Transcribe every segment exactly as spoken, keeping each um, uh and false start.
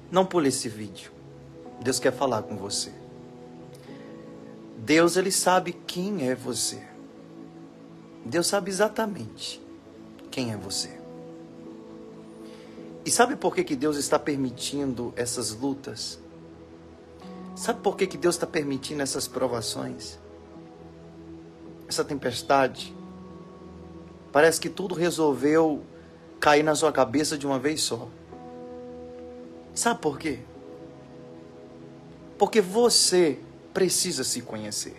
Não pule esse vídeo. Deus quer falar com você. Deus, Ele sabe quem é você. Deus sabe exatamente quem é você. E sabe por que que Deus está permitindo essas lutas? Sabe por que que Deus está permitindo essas provações? Essa tempestade? Parece que tudo resolveu cair na sua cabeça de uma vez só. Sabe por quê? Porque você precisa se conhecer.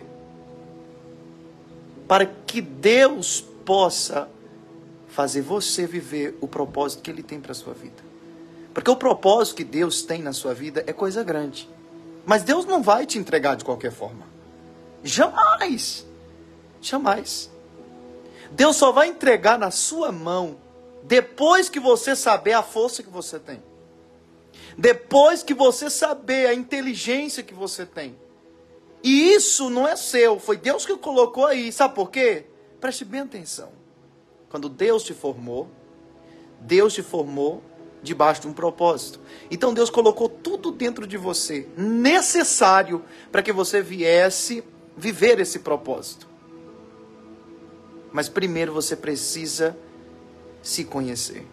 Para que Deus possa fazer você viver o propósito que Ele tem para a sua vida. Porque o propósito que Deus tem na sua vida é coisa grande. Mas Deus não vai te entregar de qualquer forma. Jamais. Jamais. Deus só vai entregar na sua mão depois que você saber a força que você tem. Depois que você saber a inteligência que você tem. E isso não é seu, foi Deus que colocou aí. Sabe por quê? Preste bem atenção. Quando Deus te formou, Deus te formou debaixo de um propósito. Então Deus colocou tudo dentro de você, necessário para que você viesse viver esse propósito. Mas primeiro você precisa se conhecer.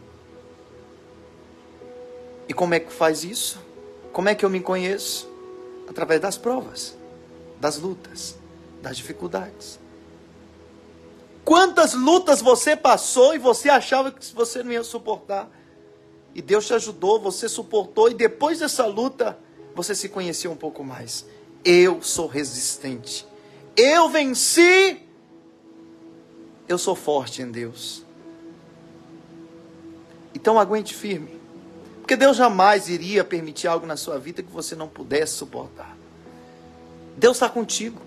E como é que faz isso? Como é que eu me conheço? Através das provas, das lutas, das dificuldades. Quantas lutas você passou e você achava que você não ia suportar? E Deus te ajudou, você suportou, e depois dessa luta, você se conheceu um pouco mais. Eu sou resistente. Eu venci. Eu sou forte em Deus. Então aguente firme. Porque Deus jamais iria permitir algo na sua vida que você não pudesse suportar. Deus está contigo.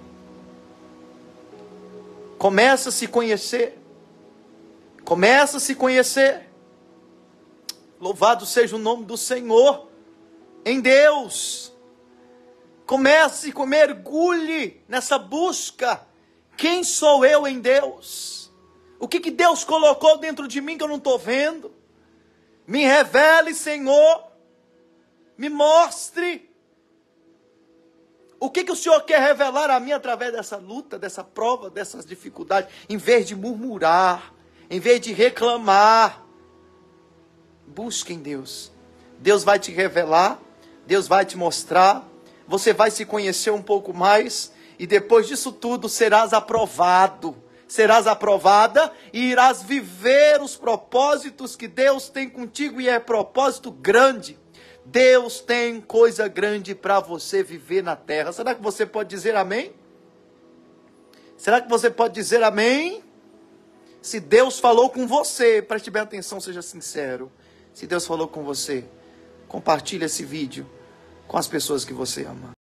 Começa a se conhecer. Começa a se conhecer. Louvado seja o nome do Senhor em Deus. Comece, mergulhe nessa busca. Quem sou eu em Deus? O que, que Deus colocou dentro de mim que eu não estou vendo? Me revele, Senhor. Me mostre. O que, que o Senhor quer revelar a mim através dessa luta, dessa prova, dessas dificuldades? Em vez de murmurar, em vez de reclamar, busque em Deus. Deus vai te revelar, Deus vai te mostrar, você vai se conhecer um pouco mais, e depois disso tudo serás aprovado. Serás aprovada e irás viver os propósitos que Deus tem contigo, e é propósito grande. Deus tem coisa grande para você viver na terra. Será que você pode dizer amém? Será que você pode dizer amém? Se Deus falou com você, preste bem atenção, seja sincero. Se Deus falou com você, compartilhe esse vídeo com as pessoas que você ama.